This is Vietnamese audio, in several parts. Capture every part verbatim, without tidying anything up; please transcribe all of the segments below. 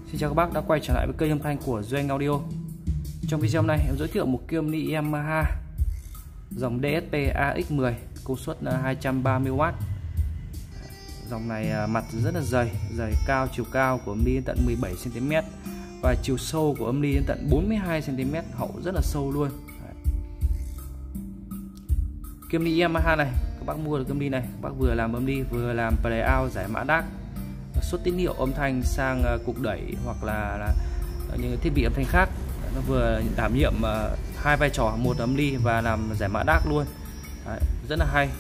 Xin chào các bác đã quay trở lại với kênh âm thanh của Duy Anh Audio. Trong video này em giới thiệu một cây âm ly Yamaha dòng đê ét pê a ích mười công suất hai trăm ba mươi oát. Dòng này mặt rất là dày, dày cao, chiều cao của âm ly đến tận mười bảy xăng ti mét và chiều sâu của âm ly đến tận bốn mươi hai xăng ti mét, hậu rất là sâu luôn. Cây âm ly Yamaha này các bác mua được âm ly này, các bác vừa làm âm ly vừa làm playout giải mã đát, xuất tín hiệu âm thanh sang cục đẩy hoặc là, là những thiết bị âm thanh khác. Nó vừa đảm nhiệm uh, hai vai trò, một âm ly và làm giải mã đát luôn. Đấy, rất là hay.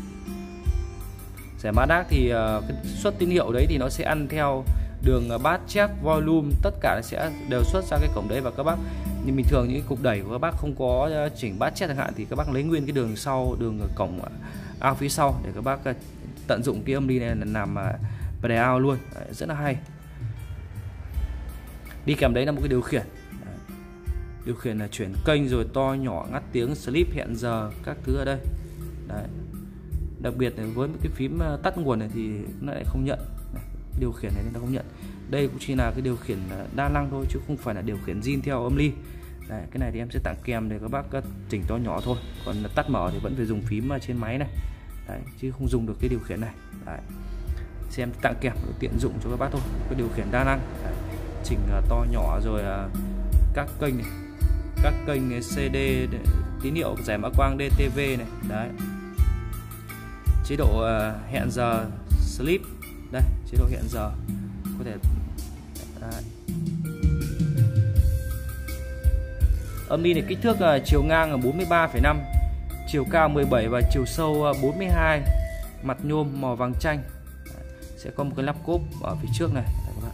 Giải mã đát thì uh, cái xuất tín hiệu đấy thì nó sẽ ăn theo đường uh, bass, check, volume, tất cả sẽ đều xuất ra cái cổng đấy. Và các bác như bình thường những cục đẩy của các bác không có uh, chỉnh bass, check chẳng hạn thì các bác lấy nguyên cái đường sau, đường cổng uh, out phía sau để các bác uh, tận dụng cái âm ly này làm uh, playout luôn. Đấy, rất là hay. Đi kèm đấy là một cái điều khiển. Đấy, điều khiển là chuyển kênh rồi to nhỏ, ngắt tiếng, sleep, hẹn giờ các thứ ở đây. Đấy. Đặc biệt là với cái phím tắt nguồn này thì nó lại không nhận. Đấy, điều khiển này nó không nhận. Đây cũng chỉ là cái điều khiển đa năng thôi chứ không phải là điều khiển zin theo âm ly. Đấy, cái này thì em sẽ tặng kèm để các bác chỉnh to nhỏ thôi. Còn tắt mở thì vẫn phải dùng phím trên máy này. Đấy, chứ không dùng được cái điều khiển này. Đấy. Xem tặng kèm tiện dụng cho các bác thôi, cái điều khiển đa năng. Đấy, chỉnh to nhỏ rồi uh, các kênh này, các kênh xê đê, tín hiệu giải mã quang đê tê vê này. Đấy, chế độ uh, hẹn giờ sleep, đây chế độ hẹn giờ có thể. Đấy. Âm ly này kích thước uh, chiều ngang là bốn mươi ba phẩy năm, chiều cao mười bảy và chiều sâu uh, bốn mươi hai, mặt nhôm màu vàng chanh. Sẽ có một cái lắp cốp ở phía trước này. Đấy, các bạn.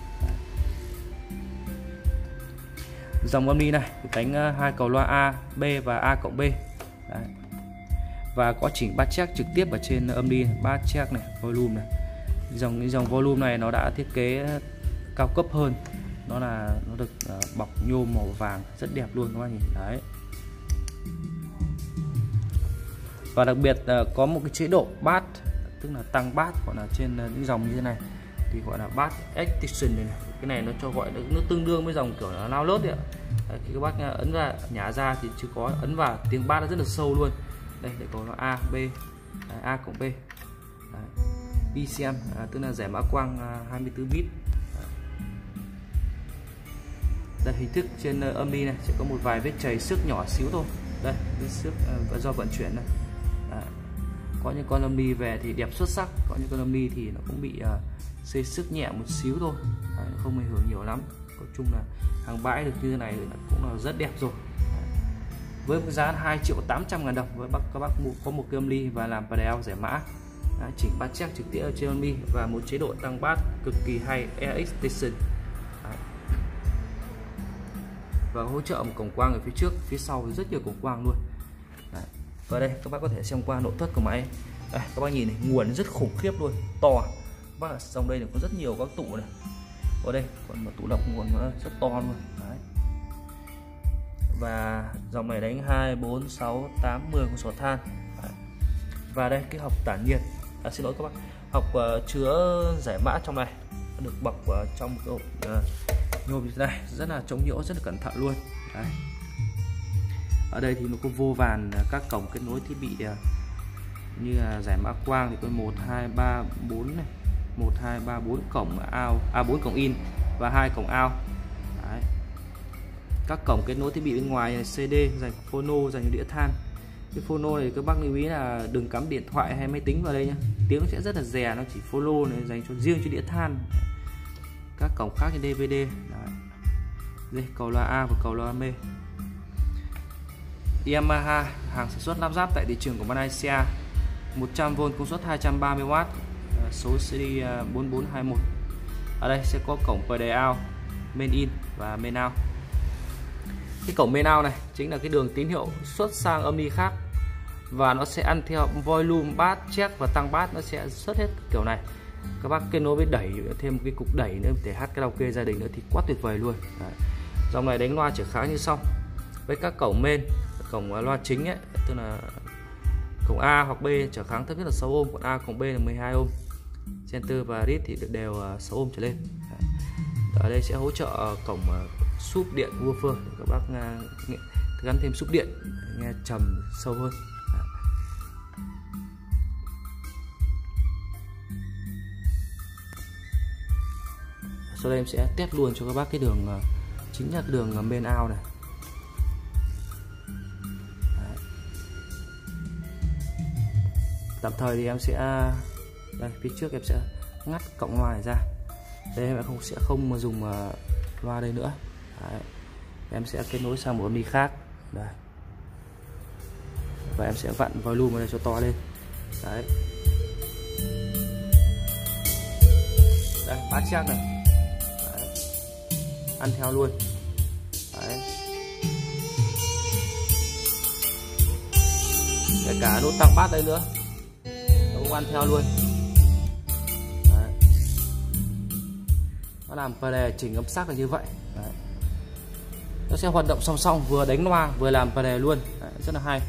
Đấy. Dòng âm ly này đánh hai cầu loa A, B và A cộng B. Đấy. Và có chỉnh bass check trực tiếp ở trên âm ly, bass check này, volume này. Dòng cái dòng volume này nó đã thiết kế cao cấp hơn. Nó là nó được uh, bọc nhôm màu vàng rất đẹp luôn các bạn nhìn. Đấy. Và đặc biệt uh, có một cái chế độ bass, tức là tăng bass, gọi là trên những dòng như thế này thì gọi là bass extension này, này. Cái này nó cho gọi là nó tương đương với dòng kiểu là lao lốt đấy ạ. Đấy, khi các bác ấn ra nhả ra thì chưa có ấn vào tiếng bass nó rất là sâu luôn. Đây để có A, B, đấy, A cộng B. Đấy. pê xê em à, tức là giải mã quang à, hai mươi tư bit. Đấy. Đây hình thức trên uh, âm ly này sẽ có một vài vết chày xước nhỏ xíu thôi. Đây vết xước uh, do vận chuyển này. Đấy. Có những con âm ly về thì đẹp xuất sắc, có những con âm ly thì nó cũng bị uh, xê xước nhẹ một xíu thôi. Đấy, không ảnh hưởng nhiều lắm. Nói chung là hàng bãi được như thế này thì cũng là rất đẹp rồi. Đấy. Với một giá hai triệu tám trăm ngàn đồng với bác, các bác mua có một cái âm ly và làm playout giải mã. Đấy, chỉnh bass check trực tiếp ở trên âm ly và một chế độ tăng bass cực kỳ hay, Air Extension. Đấy. Và hỗ trợ một cổng quang ở phía trước, phía sau thì rất nhiều cổng quang luôn. Đấy. Và đây các bác có thể xem qua nội thất của máy. Đây, các bác nhìn này, nguồn rất khủng khiếp luôn, to. Các bác ở trong đây có rất nhiều các tủ này. Ở đây còn một tủ lọc nguồn nó rất to luôn. Đấy. Và dòng này đánh hai, bốn, sáu, tám, mười con sò than. Đấy. Và đây cái hộc tản nhiệt, à, xin lỗi các bác, hộc uh, chứa giải mã trong này được bọc uh, trong một cái hộp uh, nhôm như thế này, rất là chống nhiễu, rất là cẩn thận luôn. Đấy. Ở đây thì nó có vô vàn các cổng kết nối thiết bị như là giải mã quang thì có một, hai, ba, bốn này, một, hai, ba, bốn cổng out, à bốn cổng in và hai cổng out. Đấy. Các cổng kết nối thiết bị bên ngoài này, xê đê, dành phono, dành đĩa than. Cái phono này các bác lưu ý là đừng cắm điện thoại hay máy tính vào đây nhá, tiếng nó sẽ rất là rè, nó chỉ phono này dành cho riêng cho đĩa than. Các cổng khác như đê vê đê. Đấy. Đây cầu loa A và cầu loa B. Yamaha hàng sản xuất lắp ráp tại thị trường của Malaysia, một trăm vôn công suất hai trăm ba mươi oát, số series bốn bốn hai mốt. Ở đây sẽ có cổng playout, main in và main out. Cái cổng main out này chính là cái đường tín hiệu xuất sang âm ly khác và nó sẽ ăn theo volume, bass, check và tăng bass, nó sẽ xuất hết kiểu này. Các bác kết nối với đẩy thêm một cái cục đẩy nữa để hát karaoke gia đình nữa thì quá tuyệt vời luôn. Đấy. Dòng này đánh loa trở kháng như sau. Với các cổng main, cổng loa chính ấy, tức là cổng A hoặc B trở kháng thấp nhất là sáu ôm, còn A cộng B là mười hai ôm. Center và reed thì đều sáu ôm trở lên. Ở đây sẽ hỗ trợ cổng súp điện woofer để các bác nghe, gắn thêm súp điện nghe trầm sâu hơn. Sau đây em sẽ test luôn cho các bác cái đường chính là đường main out này. Đấy. Tạm thời thì em sẽ đây phía trước em sẽ ngắt cọng loa này ra. Đây em không sẽ không dùng loa đây nữa. Đấy. Em sẽ kết nối sang một âm đi khác. Đây. Và em sẽ vặn volume ở đây cho to lên. Đấy. Đây, bát chắc này. Đấy. Ăn theo luôn. Đấy. Kể cả nút tăng bát đây nữa, nó cũng ăn theo luôn. Đấy. Nó làm pedal chỉnh âm sắc là như vậy. Đấy. Nó sẽ hoạt động song song, vừa đánh loa vừa làm pedal luôn. Đấy, rất là hay.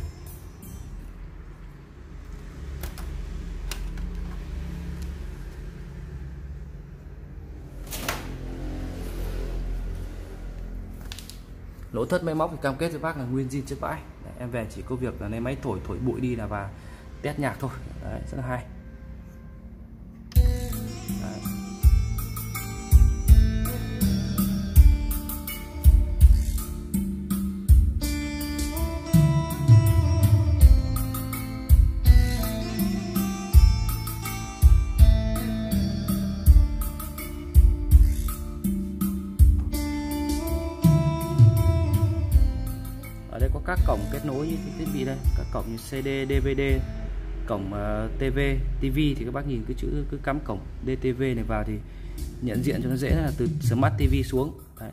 Nội thất máy móc thì cam kết với bác là nguyên zin chất bãi. Đấy, em về chỉ có việc là lấy máy thổi thổi bụi đi là và test nhạc thôi. Đấy, rất là hay. Đấy. Ở đây có các cổng kết nối những thiết bị đây, các cổng như xê đê, đê vê đê, cổng uh, tê vê, tivi thì các bác nhìn cái chữ cứ cắm cổng đê tê vê này vào thì nhận diện cho nó dễ, là từ Smart ti vi xuống. Đấy.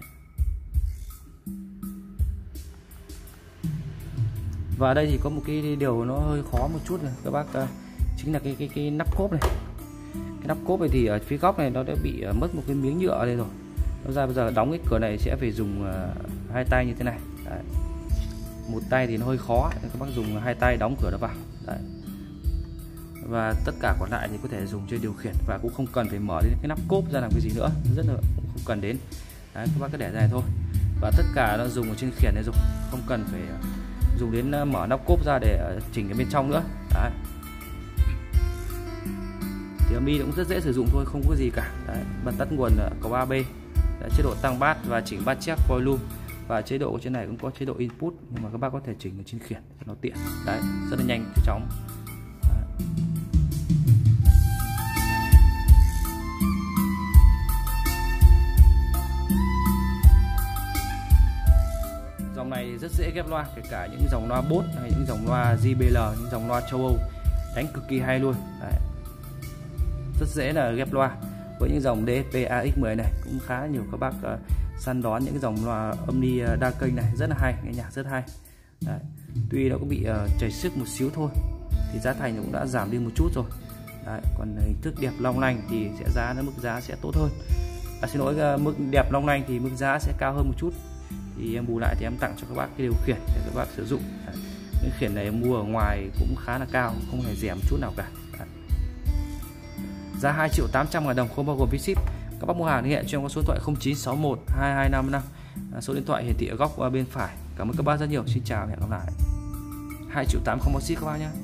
Và ở đây thì có một cái điều nó hơi khó một chút này các bác, uh, chính là cái cái cái nắp cốp này. Cái nắp cốp này thì ở phía góc này nó đã bị uh, mất một cái miếng nhựa ở đây rồi. Nó ra bây giờ đóng cái cửa này sẽ phải dùng uh, hai tay như thế này. Đấy. Một tay thì nó hơi khó, các bác dùng hai tay đóng cửa nó vào. Đấy. Và tất cả còn lại thì có thể dùng trên điều khiển và cũng không cần phải mở đến cái nắp cốp ra làm cái gì nữa, rất là không cần đến. Đấy, các bác cứ để ra này thôi. Và tất cả nó dùng ở trên khiển này dùng, không cần phải dùng đến mở nắp cốp ra để chỉnh cái bên trong nữa. Đấy. Thì âm bi cũng rất dễ sử dụng thôi, không có gì cả. Đấy. Bật tắt nguồn có ba bê, đấy, chế độ tăng bass và chỉnh bass check volume. Và chế độ trên này cũng có chế độ input, nhưng mà các bác có thể chỉnh ở trên khiển cho nó tiện. Đấy, rất là nhanh, chóng. Đấy. Dòng này rất dễ ghép loa, kể cả những dòng loa Bose hay những dòng loa gi bê lờ, những dòng loa châu Âu đánh cực kỳ hay luôn. Đấy. Rất dễ là ghép loa. Với những dòng đê ét pê a ích mười này cũng khá nhiều các bác uh, săn đón những cái dòng loa âm đi uh, đa kênh này, rất là hay, nghe nhạc rất hay. Đấy. Tuy nó cũng bị uh, chảy xước một xíu thôi thì giá thành cũng đã giảm đi một chút rồi. Đấy. Còn hình thức đẹp long lanh thì sẽ giá nó mức giá sẽ tốt hơn. À, xin lỗi, uh, mức đẹp long lanh thì mức giá sẽ cao hơn một chút. Thì em bù lại thì em tặng cho các bác cái điều khiển để các bác sử dụng. Đấy. Cái khiển này em mua ở ngoài cũng khá là cao, không hề rẻ một chút nào cả. Đấy. Giá hai triệu tám trăm ngàn đồng không bao gồm phí ship. Các bác mua hàng liên hệ cho em có số điện thoại không chín sáu một hai hai năm năm, số điện thoại hiển thị ở góc bên phải. Cảm ơn các bác rất nhiều. Xin chào và hẹn gặp lại. Hai triệu tám không bao ship các bác nhé.